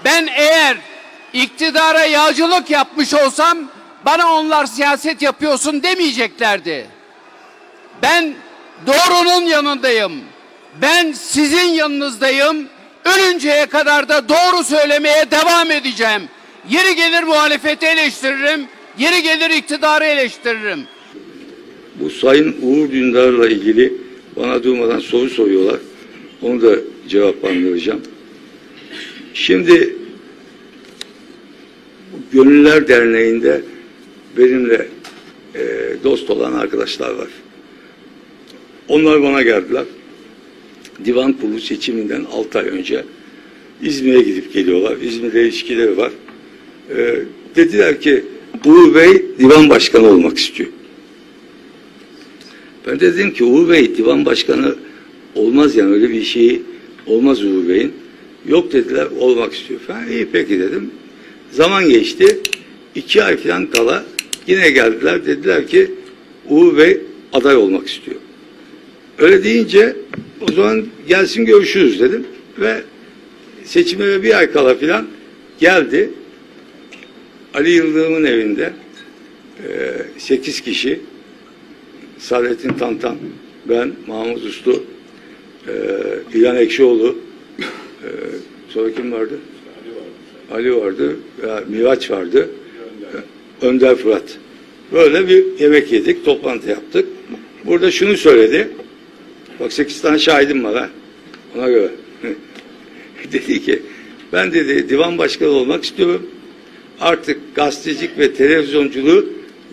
Ben eğer iktidara yağcılık yapmış olsam bana onlar siyaset yapıyorsun demeyeceklerdi. Ben doğrunun yanındayım. Ben sizin yanınızdayım. Ölünceye kadar da doğru söylemeye devam edeceğim. Yeri gelir muhalefeti eleştiririm. Yeri gelir iktidarı eleştiririm. Bu Sayın Uğur Dündar'la ilgili bana durmadan soru soruyorlar. Onu da cevaplandıracağım. Şimdi Gönüller Derneği'nde benimle dost olan arkadaşlar var. Onlar bana geldiler. Divan kurulu seçiminden 6 ay önce İzmir'e gidip geliyorlar. İzmir'de ilişkileri var. Dediler ki Uğur Bey divan başkanı olmak istiyor. Ben de dedim ki Uğur Bey divan başkanı olmaz, yani öyle bir şey olmaz Uğur Bey'in. Yok dediler, olmak istiyor falan. İyi peki dedim. Zaman geçti. 2 ay falan kala yine geldiler. Dediler ki Uğur Bey aday olmak istiyor. Öyle deyince o zaman gelsin görüşürüz dedim. Ve seçime 1 ay kala falan geldi. Ali Yıldırım'ın evinde 8 kişi, Saadettin Tantan, ben, Mahmut Uslu, İlhan Ekşioğlu, sonra kim vardı? Ali vardı, Miraç vardı, Önder Fırat. Böyle bir yemek yedik, toplantı yaptık. Burada şunu söyledi, bak 8 tane şahidim var ha, ona göre. Dedi ki, ben dedi divan başkanı olmak istiyorum. Artık gazetecilik ve televizyonculuğu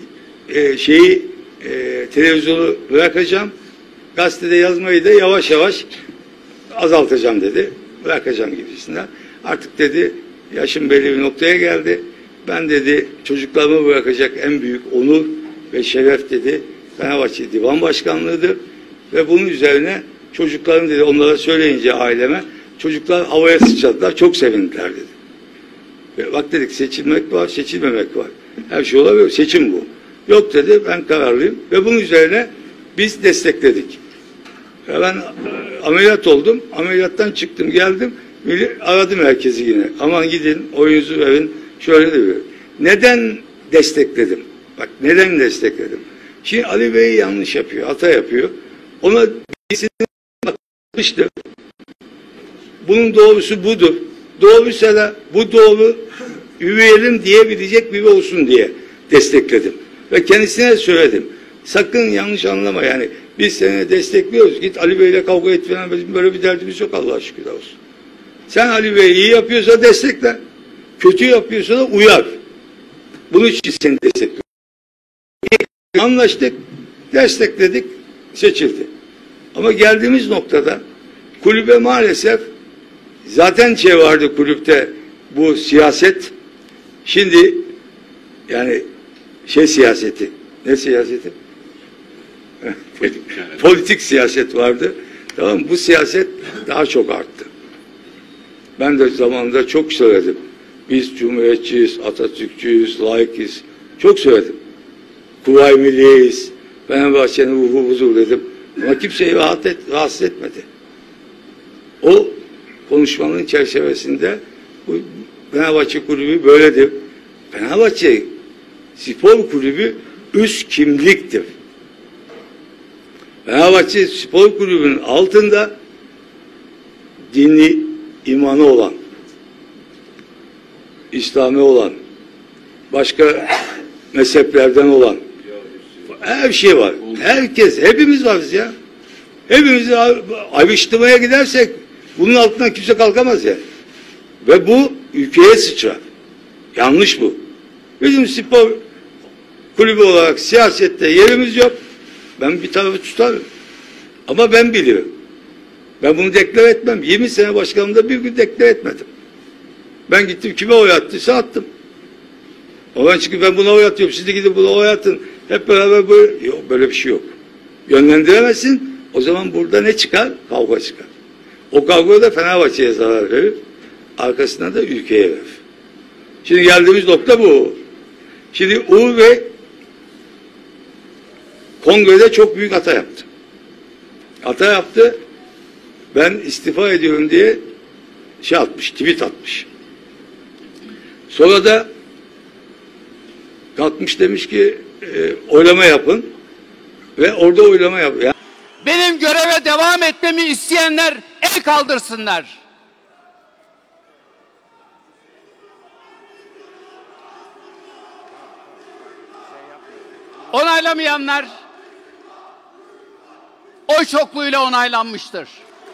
televizyonu bırakacağım. Gazetede yazmayı da yavaş yavaş azaltacağım dedi. Bırakacağım gibisinden. Artık dedi yaşım belli bir noktaya geldi. Ben dedi çocuklarımı bırakacak en büyük onur ve şeref dedi Fenerbahçe Divan Başkanlığı'dır. Ve bunun üzerine çocuklarım dedi onlara söyleyince aileme çocuklar havaya sıçradılar. Çok sevindiler dedi. Ve bak dedik seçilmek var, seçilmemek var. Her şey olabilir. Seçim bu. Yok dedi, ben kararlıyım. Ve bunun üzerine biz destekledik. Ve ben ameliyat oldum. Ameliyattan çıktım, geldim. Aradım herkesi yine. Aman gidin, oyunuzu verin. Şöyle de bir. Neden destekledim? Bak neden destekledim? Şimdi Ali Bey yanlış yapıyor, hata yapıyor. Ona birisini bakmıştır. Bunun doğrusu budur. Doğruysa da bu doğru üyelim diyebilecek biri olsun diye destekledim. Ve kendisine söyledim. Sakın yanlış anlama yani. Biz seni destekliyoruz. Git Ali Bey'le kavga et falan. Bizim böyle bir derdimiz yok Allah'a şükür olsun. Sen Ali Bey iyi yapıyorsa destekle. Kötü yapıyorsa da uyar. Bunun için seni destekliyorum. Anlaştık. Destekledik. Seçildi. Ama geldiğimiz noktada kulübe maalesef zaten vardı kulüpte bu siyaset. Şimdi yani siyaseti. Ne siyaseti? Politik siyaset vardı. Tamam mı? Bu siyaset daha çok arttı. Ben de zamanında çok söyledim. Biz cumhuriyetçiyiz, Atatürkçüyüz, laikiz. Çok söyledim. Kuvayi Milliyeyiz. Fenerbahçe'nin ruhu budur dedim. Ama kimseyi rahatsız etmedi. O konuşmanın çerçevesinde bu Fenerbahçe kulübü böyledir. Fenerbahçe Spor Kulübü üst kimliktir. Fenerbahçe Spor Kulübü'nün altında dini imanı olan, İslami olan, başka mezheplerden olan her şey var. Herkes, hepimiz varız ya. Hepimizi ayrıştırmaya gidersek bunun altından kimse kalkamaz ya. Ve bu ülkeye sıçrar. Yanlış bu. Bizim spor kulübü olarak siyasette yerimiz yok. Ben bir tarafı tutarım. Ama ben biliyorum. Ben bunu deklar etmem. 20 sene başkanımda bir gün deklar etmedim. Ben gittim kime oy attıysa attım. Ondan çünkü ben buna oy atıyorum. Siz de gidin buna oy atın. Hep beraber böyle. Yok böyle bir şey yok. Yönlendiremezsin. O zaman burada ne çıkar? Kavga çıkar. O kavga da Fenerbahçe'ye zarar verir. Arkasından da ülkeye verir. Şimdi geldiğimiz nokta bu. Şimdi Uğur Bey kongrede çok büyük hata yaptı. Hata yaptı. Ben istifa ediyorum diye atmış, tweet atmış. Sonra da kalkmış demiş ki oylama yapın ve orada oylama yap. Yani Benim göreve devam etmemi isteyenler el kaldırsınlar. Onaylamayanlar oy çokluğuyla onaylanmıştır.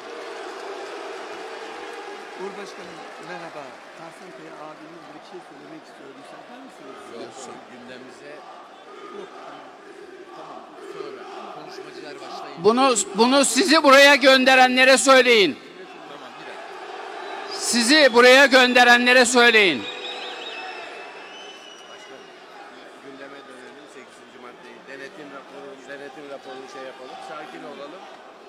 Uğur Başkanım merhaba. Tahsin Kaya abimiz bir şey söylemek istiyor. Müsaade misiniz? Yok, gündemimize yok. Tamam, sonra konuşmacılar başlayın. Bunu sizi buraya gönderenlere söyleyin. Tamam, bir dakika. Sizi buraya gönderenlere söyleyin. Başkanım, gündeme dönelim 8. maddeyi. Denetim raporunu şey yapalım. Sakin olalım.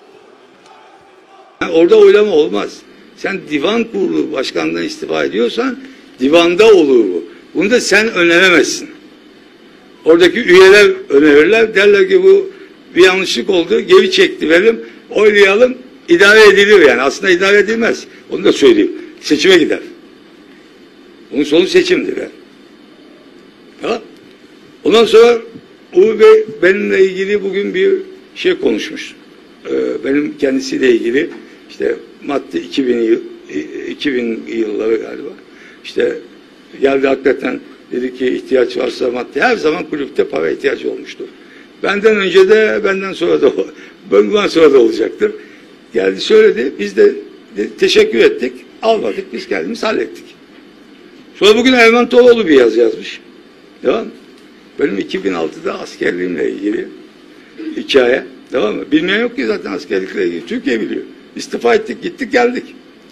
orada oylama olmaz. Sen divan kurulu başkanlığından istifa ediyorsan divanda olur bu. Bunu da sen öneremezsin. Oradaki üyeler önerirler. Derler ki bu bir yanlışlık oldu. Geri çekti verelim. Oylayalım. İdare edilir yani. Aslında idare edilmez. Onu da söyleyeyim. Seçime gider. Bunun sonu seçimdir yani. Ha? Ondan sonra Uğur Bey benimle ilgili bugün bir şey konuşmuş. Benim kendisiyle ilgili işte madde 2000 yılları galiba. İşte geldi hakikaten dedi ki ihtiyaç varsa madde. Her zaman kulüpte para ihtiyacı olmuştur. Benden önce de benden sonra da bundan sonra da olacaktır. Geldi söyledi. Biz de teşekkür ettik. Almadık. Biz kendimiz hallettik. Sonra bugün Erman Toroğlu bir yazı yazmış. Devam mı? Benim 2006'da askerliğimle ilgili hikaye. Devam mı? Bilmeyen yok ki zaten askerlikle ilgili. Türkiye biliyor. İstifa ettik, gittik, geldik.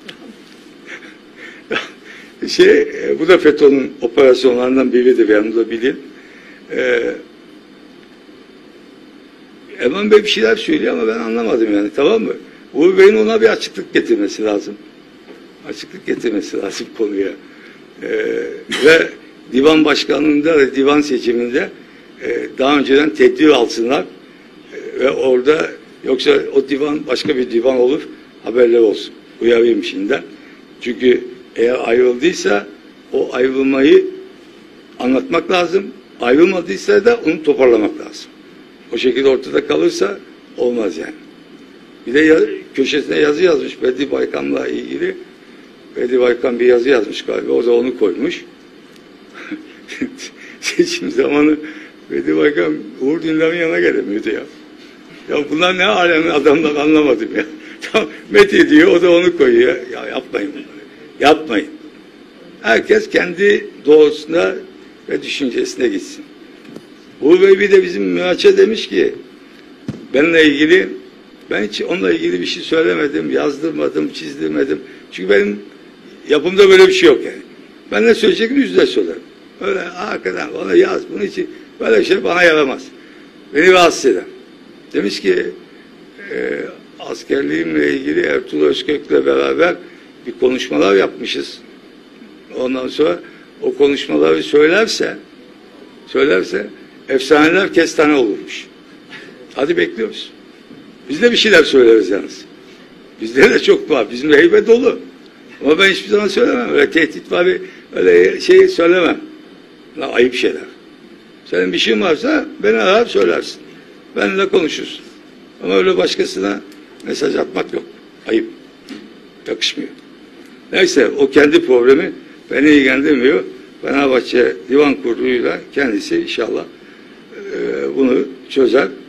Bu da FETÖ'nün operasyonlarından biridir. Yani da bilin. Erman Bey bir şeyler söylüyor ama ben anlamadım yani. Tamam mı? Uğur Bey'in ona bir açıklık getirmesi lazım. Açıklık getirmesi lazım konuya. Ve divan başkanlığında ve divan seçiminde daha önceden tedbir alsınlar ve orada yoksa o divan başka bir divan olur, haberler olsun. Uyarayım şimdiden. Çünkü eğer ayrıldıysa o ayrılmayı anlatmak lazım. Ayrılmadıysa da onu toparlamak lazım. O şekilde ortada kalırsa olmaz yani. Bir de köşesine yazı yazmış Bedri Baykan'la ilgili. Bedri Baykan bir yazı yazmış galiba. O da onu koymuş. Seçim zamanı Bedri Baykan Uğur Dündar'ın yanına gelemiyordu ya. Ya bunlar ne alemin adamlar anlamadım ya. Tam Mete diyor, o da onu koyuyor. Ya yapmayın bunları. Yapmayın. Herkes kendi doğrusuna ve düşüncesine gitsin. Uğur Bey bir de bizim müraçe demiş ki benimle ilgili ben hiç onunla ilgili bir şey söylemedim, yazdırmadım, çizdirmedim. Çünkü benim yapımda böyle bir şey yok yani. Ben ne söyleyecektim yüzde söylerim. Öyle arkadan ona yaz bunun için böyle şey bana yaramaz. Beni rahatsız eder. Demiş ki askerliğimle ilgili Ertuğrul Özkök'le beraber bir konuşmalar yapmışız. Ondan sonra o konuşmaları söylerse efsaneler kestane olurmuş. Hadi bekliyoruz. Biz de bir şeyler söyleriz yalnız. Bizde de çok var. Bizim heybe dolu. Ama ben hiçbir zaman söylemem. Öyle tehdit var, öyle şey söylemem. Ayıp şeyler. Senin bir şeyin varsa beni arar söylersin. Benimle konuşursun. Ama öyle başkasına mesaj atmak yok. Ayıp. Yakışmıyor. Neyse o kendi problemi beni ilgilendirmiyor. Fenerbahçe Divan Kurulu'yla kendisi inşallah bunu çözer.